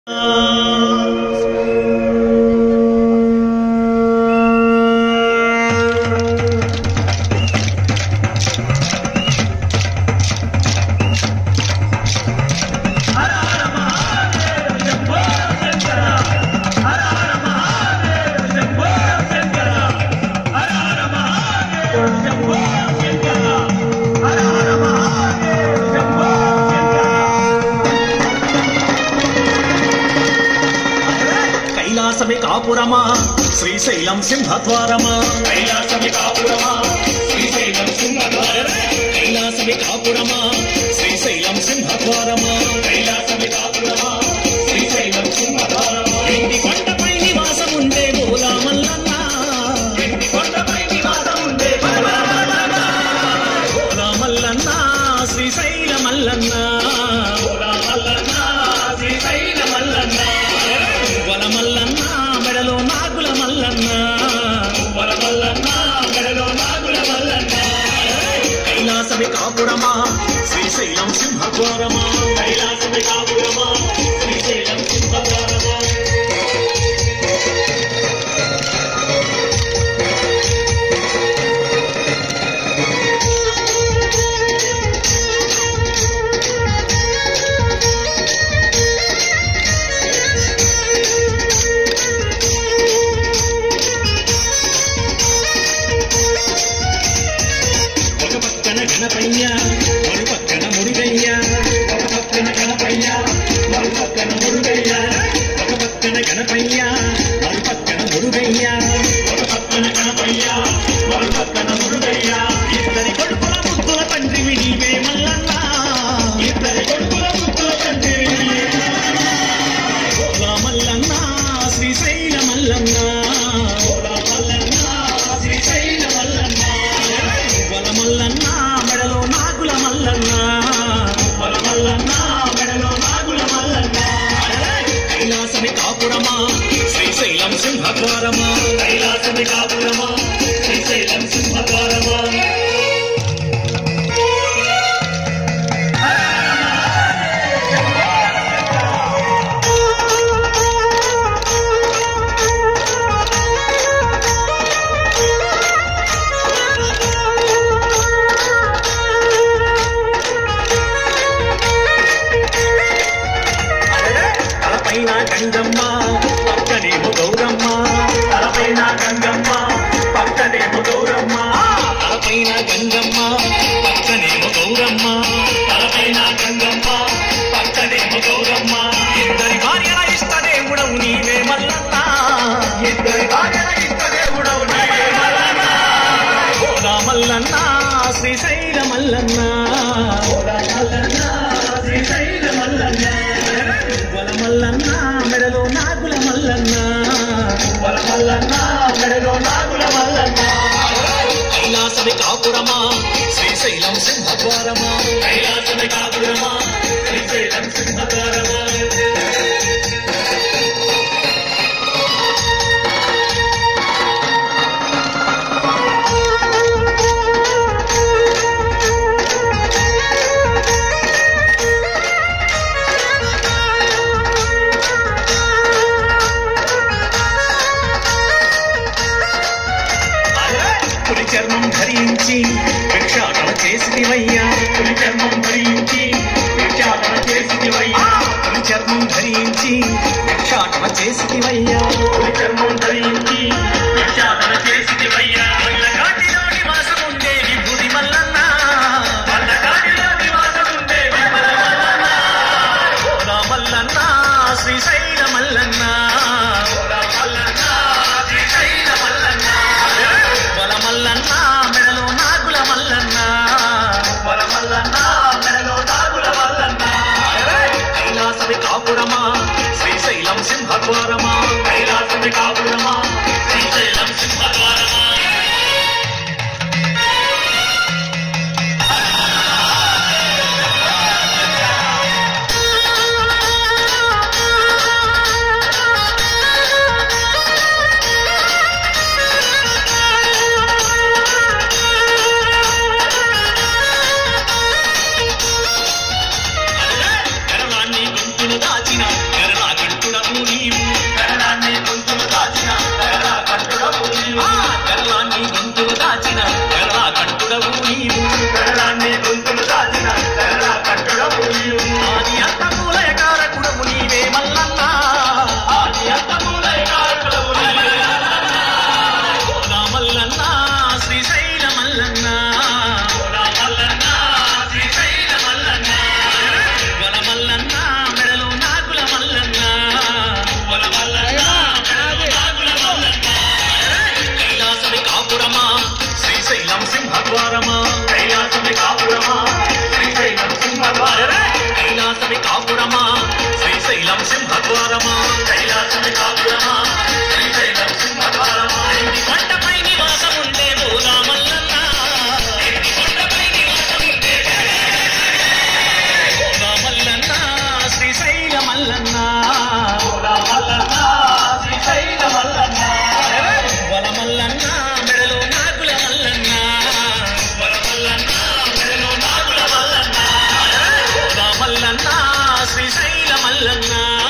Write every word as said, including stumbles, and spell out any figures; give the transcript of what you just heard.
కాపురమా శ్రీశైలం సింహద్వారమా కైలాసమి కాపురమా శ్రీశైలం సింహద్వారమా కైలాసమి కాపురమా శ్రీశైలం సింహద్వారమా కైలాసమి కాపురమా శ్రీశైలం సింహద్వారమా ఇంటి కొండపై నివాసం ఉండే బోలా మల్లన్న ఇంటి కొండపై నివాసం ఉండే బోలా మల్లన్న బోలా మల్లన్న శ్రీశైల మల్లన్న బోలా మల్లన్న శ్రీశైల మల్లన్న వల మల్లన్న మెడలో నాగుల మల్లన్న వల మల్లన్న మెడలో నాగుల మల్లన్న కైలాసమి కాపురమా శ్రీశైలం సింహద్వారమా కైలాసమి కాపురమా శ్రీశైలం సింహద్వారమా గణపయ్య మరు పక్కన మురుగయ్య ఒక పక్కన గణపయ్య మరు పక్కన మురుగయ్య ఒక పక్కన గణపయ్య మరు పక్కన మురుగయ్య ఒక పక్కన గణపయ్య మరు పక్కన మురుగయ్య ఇద్దరి కొడుకుల ముద్దుల తండ్రివి నీవే మల్లన్న ఇద్దరి కొడుకుల ముద్దుల తండ్రి బోలా మల్లన్న శ్రీశైల మల్లన్న బోలా మల్లన్న శ్రీశైల మల్లన్న వల మల్లన్న మెడలో నాగుల మల్లన్న వల మల్లన్న మెడలో నాగుల మల్లన్న కైలాసమి కాపురమా శ్రీశైలం సింహద్వారమా కైలాసమి కాపురమా శ్రీశైలం సింహద్వారమా తలపైన గంగమ్మ పక్కనేమో గౌరమ్మ తలపైన గంగమ్మ పక్కనేమో గౌరమ్మ తలపైన గంగమ్మ పక్కనేమో గౌరమ్మ తలపైన గంగమ్మ పక్కనేమో గౌరమ్మ ఇద్దరి భార్యల ఇష్ట దేవుడవు నీవే మల్లన్న ఇద్దరి భార్యల ఇష్ట దేవుడవు నీవే మల్లన్న బోలా మల్లన్న శ్రీశైల మల్లన్న బోలా మల్లన్న శ్రీశైల మల్లన్న వల మల్లన్న మెడలో నాగుల మల్లన్న వల మల్లన్న మెడలో నాగుల మల్లన్న కైలాసమి కాపురమా శ్రీశైలం సింహద్వారమా కైలాసమి కాపురమా శ్రీశైలం సింహద్వారమా పులి చర్మం ధరించి భిక్షాటన చేసివయ్యా పులి చర్మం ధరించి భిక్షాటన చేసివయ్యా పులి చర్మం ధరించి భిక్షాటన చేసివయ్యా పులి చర్మం ధరించి భిక్షాటన చేసివయ్యా వల్లకాటిలో నివాసం ఉండే విభూతి మల్లన్న వల్లకాటిలో నివాసం ఉండే విమల మల్లన్న బోలా మల్లన్న శ్రీశైల మల్లన్న బోలా మల్లన్న శ్రీశైల మల్లన్న వల మల్లన్న మెడలో నాగుల మల్లన్న వల మల్లన్న మెడలో నాగుల మల్లన్న కైలాసమి కాపురమా శ్రీశైలం సింహద్వారమా కైలాసమి కాపురమా శ్రీశైలం సింహద్వారమా కరణాన్ని గొంతును దాచిన కరణాకంఠ సింహద్వారమా కైలాసమి కాపురమా శ్రీశైలం సింహద్వారమా కొండపై నివాసముండే బోలా మల్లన్న కొండపై నివాసముండే బోలా మల్లన్న శ్రీశైల మల్లన్న బోలా మల్లన్న శ్రీశైల మల్లన్న వల మల్లన్న మెడలో నాగుల మల్లన్న వల మల్లన్న మెడలో నాగుల మల్లన్న బోలా మల్లన్న శ్రీశైల మల్లన్న